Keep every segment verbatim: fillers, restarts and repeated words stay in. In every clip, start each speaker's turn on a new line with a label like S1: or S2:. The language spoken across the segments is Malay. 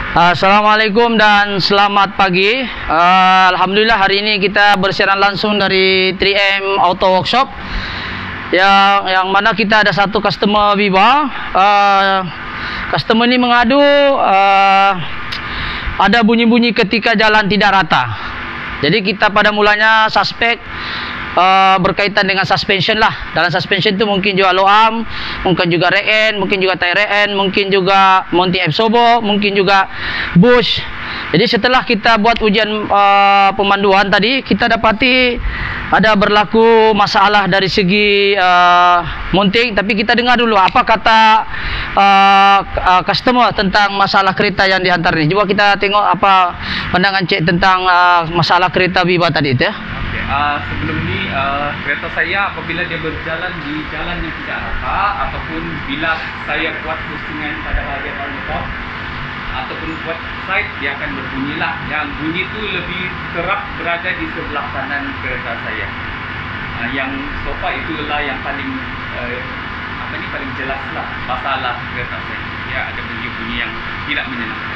S1: Assalamualaikum dan selamat pagi. uh, Alhamdulillah hari ini kita bersiaran langsung dari tiga M Auto Workshop, Yang yang mana kita ada satu customer Viva. uh, Customer ini mengadu uh, ada bunyi-bunyi ketika jalan tidak rata. Jadi kita pada mulanya suspek Uh, berkaitan dengan suspension lah. Dalam suspension itu mungkin juga low arm, mungkin juga rear end, mungkin juga tire end, mungkin juga mounting absorber, mungkin juga bush. Jadi setelah kita buat ujian uh, pemanduan tadi, kita dapati ada berlaku masalah dari segi uh, mounting. Tapi kita dengar dulu apa kata uh, uh, customer tentang masalah kereta yang dihantar ini. Coba kita tengok apa pandangan cek tentang uh, masalah kereta Viva tadi itu ya.
S2: Okay, uh, sebelum ini uh, kereta saya apabila dia berjalan di jalan yang tidak rata, ataupun bila saya buat postingan pada bahagian motor ataupun buat side, dia akan berbunyilah. Yang bunyi itu lebih kerap berada di sebelah kanan kereta saya. Uh, yang sofa itulah yang paling uh, apa ni paling jelas lah masalah kereta saya. Dia ada bunyi-bunyi yang tidak menyenangkan.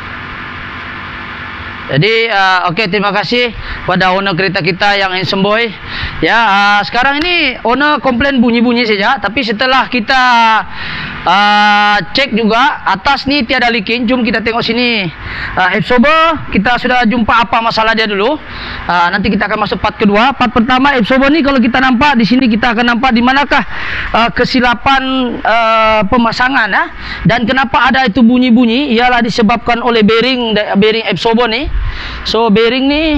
S1: Jadi uh, oke okay, terima kasih pada owner kereta kita yang handsome boy. Ya, uh, sekarang ini owner komplain bunyi-bunyi saja, tapi setelah kita uh, cek juga atas ni tiada leaking. Jom kita tengok sini. Uh, absorber kita sudah jumpa apa masalah dia dulu. Uh, nanti kita akan masuk part kedua. Part pertama absorber ni kalau kita nampak di sini, kita akan nampak di manakah uh, kesilapan uh, pemasangan ya. Dan kenapa ada itu bunyi-bunyi ialah disebabkan oleh bearing bearing absorber ni. So bearing ni,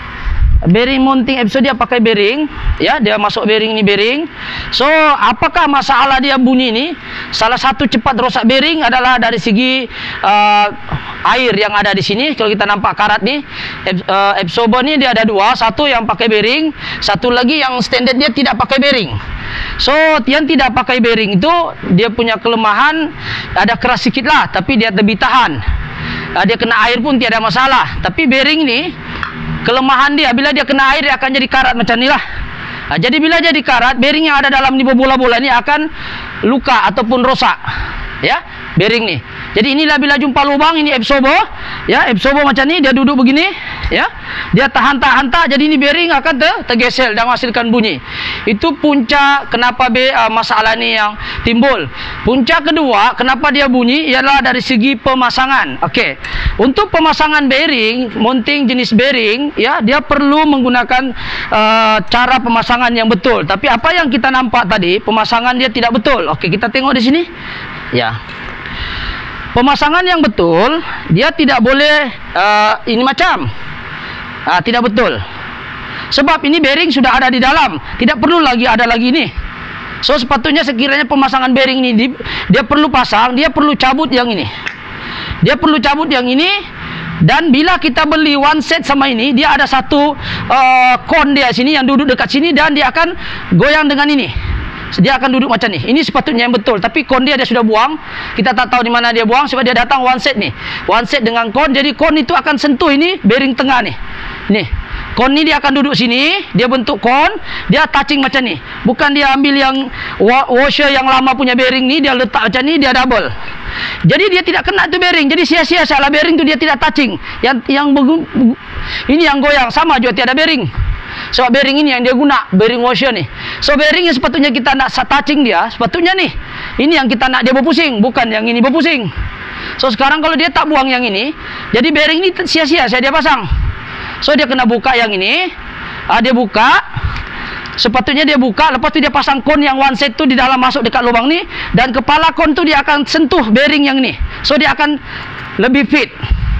S1: bearing mounting absorber dia pakai bearing ya, dia masuk bearing ni bearing. So apakah masalah dia bunyi ni? Salah satu cepat rosak bearing adalah dari segi uh, air yang ada di sini. Kalau kita nampak karat ni, uh, absorber ni dia ada dua, satu yang pakai bearing, satu lagi yang standard dia tidak pakai bearing. So yang tidak pakai bearing itu dia punya kelemahan, ada keras sikit lah, tapi dia lebih tahan. Uh, dia kena air pun tiada masalah. Tapi bearing ni kelemahan dia, bila dia kena air dia akan jadi karat macam ni lah. Nah, jadi bila jadi karat, bearing yang ada dalam ni bola-bola ni akan luka ataupun rosak ya, bearing ni. Jadi inilah bila jumpa lubang, ini absorber ya, absorber macam ni, dia duduk begini ya, dia tahan-tahan, jadi ini bearing akan ter tergesel dan menghasilkan bunyi. Itu punca kenapa be, uh, masalah ni yang timbul. Punca kedua kenapa dia bunyi ialah dari segi pemasangan. Okey, untuk pemasangan bearing, mounting jenis bearing ya, dia perlu menggunakan uh, cara pemasangan yang betul. Tapi apa yang kita nampak tadi, pemasangan dia tidak betul. Okey, kita tengok di sini ya. Pemasangan yang betul, dia tidak boleh uh, ini macam uh, tidak betul. Sebab ini bearing sudah ada di dalam, tidak perlu lagi ada lagi ini. So sepatutnya sekiranya pemasangan bearing ini di, dia perlu pasang, dia perlu cabut yang ini. Dia perlu cabut yang ini. Dan bila kita beli one set sama ini, dia ada satu uh, kon dia sini yang duduk dekat sini, dan dia akan goyang dengan ini. Dia akan duduk macam ni. Ini sepatutnya yang betul. Tapi kon dia dia sudah buang. Kita tak tahu di mana dia buang, sebab dia datang one set ni. One set dengan kon. Jadi kon itu akan sentuh ini bearing tengah ni. Nih. Kon ni dia akan duduk sini, dia bentuk kon, dia touching macam ni. Bukan dia ambil yang washer yang lama punya bearing ni, dia letak macam ni, dia double. Jadi dia tidak kena tu bearing. Jadi sia-sia salah bearing tu, dia tidak touching. Yang yang ini yang goyang sama juga tiada bearing. Sebab bearing ini yang dia guna, bearing washer ni. So bearing yang sepatutnya kita nak touching dia, sepatutnya ni. Ini yang kita nak dia berpusing, bukan yang ini berpusing. So sekarang kalau dia tak buang yang ini, jadi bearing ni sia-sia saya dia pasang. So dia kena buka yang ini. Ah, dia buka. Sepatutnya dia buka, lepas tu dia pasang kon yang one set tu di dalam, masuk dekat lubang ni, dan kepala kon tu dia akan sentuh bearing yang ni. So dia akan lebih fit.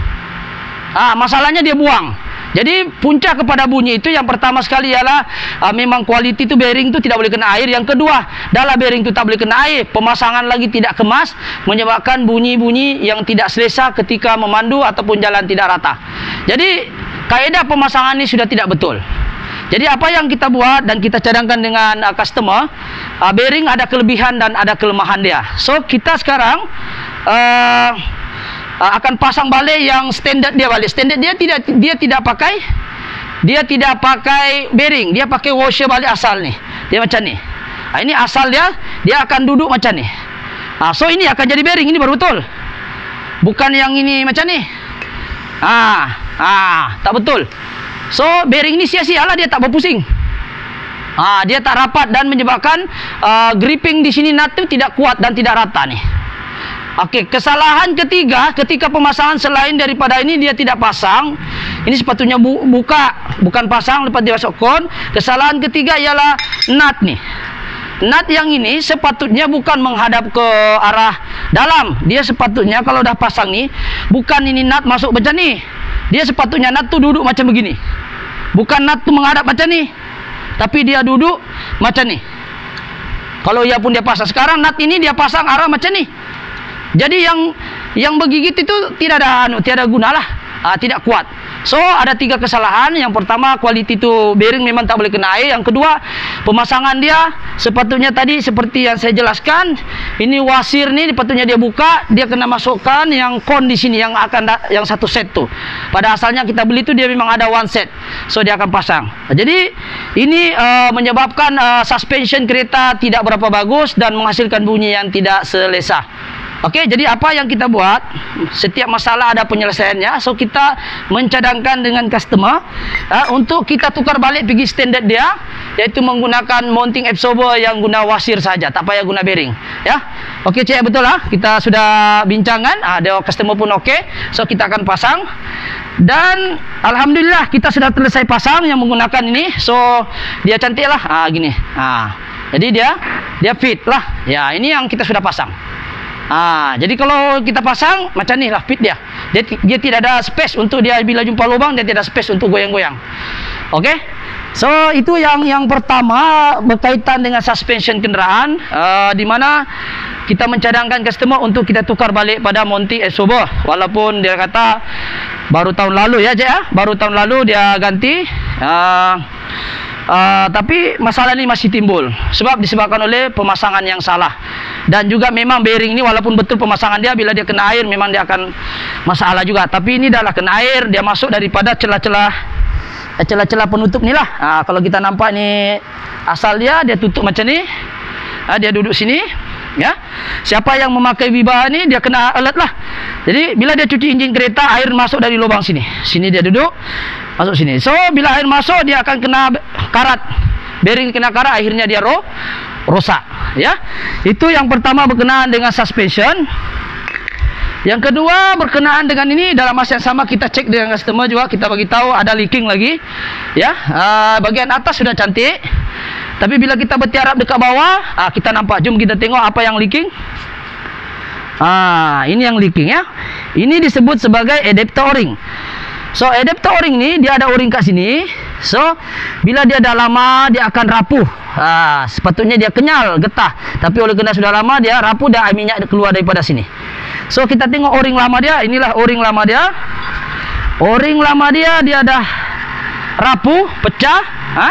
S1: Ah, masalahnya dia buang. Jadi punca kepada bunyi itu yang pertama sekali ialah uh, memang kualiti tu bearing tu tidak boleh kena air. Yang kedua, dalam bearing tu tak boleh kena air, pemasangan lagi tidak kemas, menyebabkan bunyi-bunyi yang tidak selesa ketika memandu ataupun jalan tidak rata. Jadi kaedah pemasangan ini sudah tidak betul. Jadi apa yang kita buat dan kita cadangkan dengan uh, customer, uh, bearing ada kelebihan dan ada kelemahan dia. So kita sekarang uh, Uh, akan pasang balik yang standard dia balik. Standard dia tidak dia tidak pakai dia tidak pakai bearing, dia pakai washer balik asal ni. Dia macam ni. Ha, ini asal dia, dia akan duduk macam ni. Ha, so ini akan jadi bearing, ini baru betul. Bukan yang ini macam ni. Ah, ah, tak betul. So bearing ini sia-sialah, dia tak berpusing. Ah, dia tak rapat dan menyebabkan uh, gripping di sini nut itu tidak kuat dan tidak rata nih. Oke, kesalahan ketiga ketika pemasangan selain daripada ini dia tidak pasang. Ini sepatutnya bu buka, bukan pasang lepas dia masuk kon. Kesalahan ketiga ialah nut nih. Nut yang ini sepatutnya bukan menghadap ke arah dalam. Dia sepatutnya kalau dah pasang nih, bukan ini nut masuk macam ni. Dia sepatutnya nut tu duduk macam begini. Bukan nut tu menghadap macam ni, tapi dia duduk macam ni. Kalau ia pun dia pasang sekarang, nut ini dia pasang arah macam ni. Jadi yang yang bergigit itu tidak ada anu, tiada guna lah, ah, tidak kuat. So ada tiga kesalahan. Yang pertama, kualiti itu bearing memang tak boleh kena air. Yang kedua, pemasangan dia sepatutnya tadi seperti yang saya jelaskan. Ini wasir ni sepatutnya dia buka, dia kena masukkan yang kon di sini yang akan yang satu set tu. Pada asalnya kita beli tu dia memang ada one set. So dia akan pasang. Jadi ini uh, menyebabkan uh, suspension kereta tidak berapa bagus dan menghasilkan bunyi yang tidak selesa. Okey, jadi apa yang kita buat? Setiap masalah ada penyelesaiannya. So kita mencadangkan dengan customer uh, untuk kita tukar balik pergi standard dia, iaitu menggunakan mounting absorber yang guna wasir saja, tak payah guna bearing. Ya, okey cik, betul lah. Kita sudah bincangkan. Ah, dia customer pun okey. So kita akan pasang. Dan alhamdulillah kita sudah selesai pasang yang menggunakan ini. So dia cantik lah. Ah, gini. Ah, jadi dia dia fit lah. Ya, ini yang kita sudah pasang. Ah, jadi kalau kita pasang macam ni lah fit dia. Dia, dia tidak ada space untuk dia bila jumpa lubang, dia tidak ada space untuk goyang-goyang. Okey. So itu yang yang pertama berkaitan dengan suspension kenderaan, uh, di mana kita mencadangkan customer untuk kita tukar balik pada mounting absorber. Walaupun dia kata baru tahun lalu ya, Cik ya. Baru tahun lalu dia ganti. Uh, Uh, tapi masalah ini masih timbul sebab disebabkan oleh pemasangan yang salah. Dan juga memang bearing ini walaupun betul pemasangan dia, bila dia kena air memang dia akan masalah juga. Tapi ini adalah kena air, dia masuk daripada celah-celah celah-celah penutup ni lah. uh, Kalau kita nampak ni asal dia, dia tutup macam ni. uh, Dia duduk sini ya. Siapa yang memakai Viva ni dia kena alert lah. Jadi bila dia cuci enjin kereta, air masuk dari lubang sini. Sini dia duduk, masuk sini. So bila air masuk dia akan kena karat. Bearing kena karat, akhirnya dia ro rosak ya. Itu yang pertama berkenaan dengan suspension. Yang kedua berkenaan dengan ini, dalam masa yang sama kita cek dengan customer juga, kita bagi tahu ada leaking lagi ya. Uh, bagian atas sudah cantik, tapi bila kita bertiarap dekat bawah, ah, kita nampak. Jom kita tengok apa yang leaking. Ah, ini yang leaking ya. Ini disebut sebagai adapter o-ring. So adapter o-ring ni dia ada o-ring kat sini. So bila dia dah lama dia akan rapuh. Ah, sepatutnya dia kenyal, getah. Tapi oleh kerana sudah lama dia rapuh, dah air minyak keluar daripada sini. So kita tengok o-ring lama dia. Inilah o-ring lama dia. O-ring lama dia dia dah rapuh, pecah. Ha?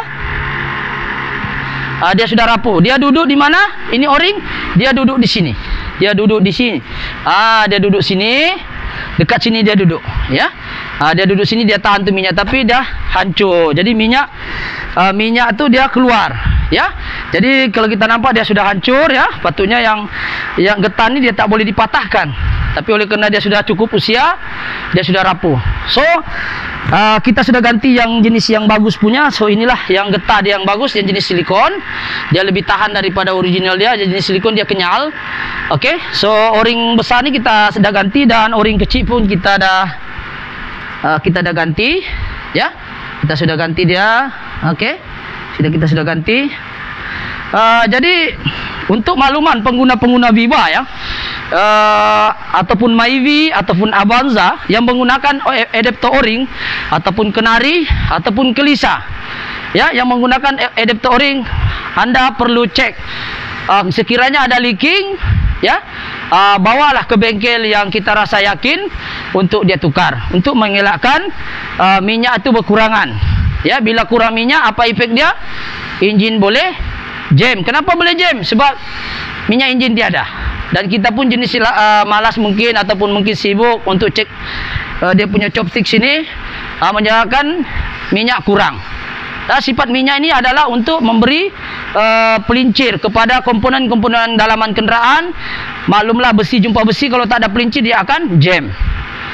S1: Ah, dia sudah rapuh. Dia duduk di mana? Ini o-ring, dia duduk di sini. Dia duduk di sini. Ah, dia duduk sini. Dekat sini dia duduk, ya. Ah, dia duduk sini, dia tahan tu minyak, tapi dah hancur. Jadi minyak uh, minyak tu dia keluar, ya. Jadi kalau kita nampak dia sudah hancur, ya. Patutnya yang yang getah ni dia tak boleh dipatahkan. Tapi oleh kerana dia sudah cukup usia, dia sudah rapuh. So uh, kita sudah ganti yang jenis yang bagus punya. So inilah yang getah dia yang bagus, yang jenis silikon. Dia lebih tahan daripada original dia. Jenis silikon dia kenyal. Okey. So o-ring besar ni kita sudah ganti, dan o-ring kecil pun kita dah uh, kita dah ganti, ya. Kita sudah ganti dia. Okey. Sudah kita sudah ganti. Uh, jadi untuk makluman pengguna-pengguna Viva ya, uh, ataupun Myvi ataupun Avanza yang menggunakan adapter o-ring ataupun Kenari ataupun Kelisa, ya, yang menggunakan adapter o-ring, anda perlu cek uh, sekiranya ada leaking, ya, uh, bawalah ke bengkel yang kita rasa yakin untuk dia tukar, untuk mengelakkan uh, minyak itu berkurangan. Ya, bila kurang minyak apa efek dia? Enjin boleh jam. Kenapa boleh jam? Sebab minyak enjin tiada. Dan kita pun jenis uh, malas mungkin, ataupun mungkin sibuk untuk cek uh, dia punya chopstick sini, uh, menyebabkan minyak kurang. Nah, sifat minyak ini adalah untuk memberi uh, pelincir kepada komponen-komponen dalaman kenderaan. Maklumlah besi jumpa besi, kalau tak ada pelincir dia akan jam.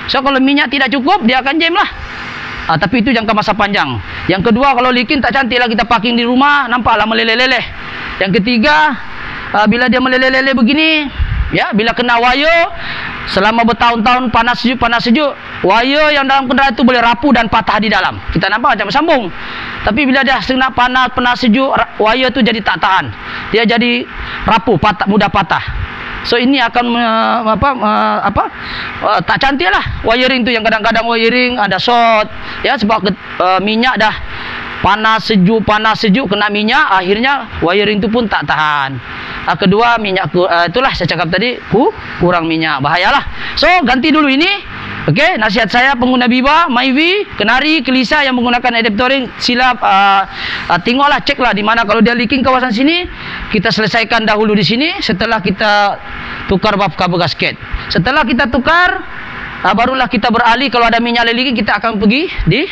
S1: So kalau minyak tidak cukup, dia akan jam lah. Ah, tapi itu jangka masa panjang. Yang kedua, kalau leaking tak cantik lah kita parking di rumah, nampaklah meleleh-leleh. Yang ketiga, ah, bila dia meleleh-leleh begini, ya, bila kena wire selama bertahun-tahun panas sejuk panas sejuk, wire yang dalam kendaraan itu boleh rapuh dan patah di dalam. Kita nampak macam sambung. Tapi bila dia kena panas panas sejuk, wire itu jadi tak tahan. Dia jadi rapuh, patah, mudah patah. So ini akan uh, apa uh, apa uh, tak cantik lah wiring tu, yang kadang-kadang wiring ada short, ya, sebab uh, minyak dah panas sejuk panas sejuk kena minyak, akhirnya wiring tu pun tak tahan. Uh, kedua, minyak uh, itulah saya cakap tadi, uh, kurang minyak, bahayalah. So ganti dulu ini. Okey, nasihat saya pengguna Biba, Myvi, Kenari, Kelisa yang menggunakan adapter ring, sila uh, uh, tengoklah, ceklah di mana kalau dia leaking kawasan sini, kita selesaikan dahulu di sini. Setelah kita tukar bab kabel gasket, setelah kita tukar, uh, barulah kita beralih. Kalau ada minyak leaking, kita akan pergi di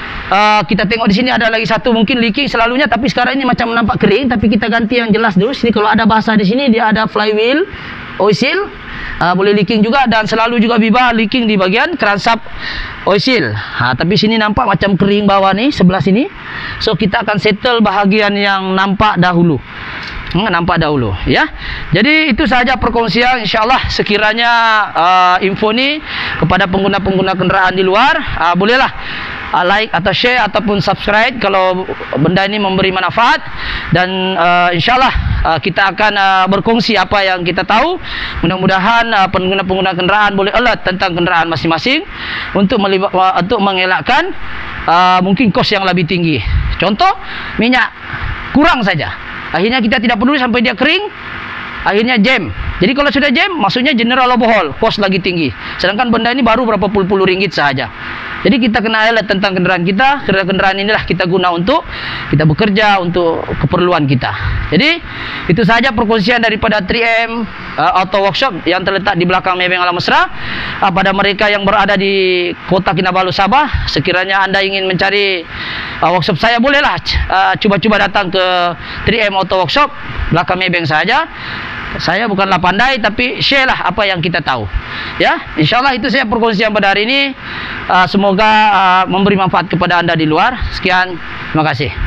S1: uh, kita tengok di sini ada lagi satu mungkin leaking selalunya, tapi sekarang ini macam nampak kering, tapi kita ganti yang jelas dulu. Sini kalau ada basah di sini, dia ada flywheel oil seal. Uh, boleh leaking juga, dan selalu juga Biba leaking di bagian crankshaft oil seal. Ha, tapi sini nampak macam kering bawah ni, sebelah sini. So kita akan settle bahagian yang nampak dahulu. Hmm, nampak dahulu, ya. Jadi itu sahaja perkongsian, insyaallah sekiranya uh, info ni kepada pengguna-pengguna kenderaan di luar, uh, bolehlah uh, like atau share ataupun subscribe kalau benda ini memberi manfaat. Dan uh, insyaallah uh, kita akan uh, berkongsi apa yang kita tahu. Mudah-mudahan uh, pengguna-pengguna kenderaan boleh alert tentang kenderaan masing-masing untuk melibat, uh, untuk mengelakkan uh, mungkin kos yang lebih tinggi. Contoh, minyak kurang saja, akhirnya kita tidak peduli sampai dia kering, akhirnya jam. Jadi kalau sudah jam, maksudnya general overhaul, kos lagi tinggi. Sedangkan benda ini baru berapa puluh-puluh ringgit sahaja. Jadi kita kena alert tentang kenderaan kita. Kenderaan inilah kita guna untuk kita bekerja, untuk keperluan kita. Jadi itu sahaja perkongsian daripada tiga M uh, Auto Workshop yang terletak di belakang Maybank Alam Mesra. Uh, pada mereka yang berada di Kota Kinabalu, Sabah, sekiranya anda ingin mencari uh, workshop saya, bolehlah cuba-cuba uh, datang ke tiga M Auto Workshop belakang Maybank saja. Saya bukanlah pandai, tapi share lah apa yang kita tahu, ya. InsyaAllah itu saya perkongsian pada hari ini. uh, Semoga uh, memberi manfaat kepada anda di luar. Sekian, terima kasih.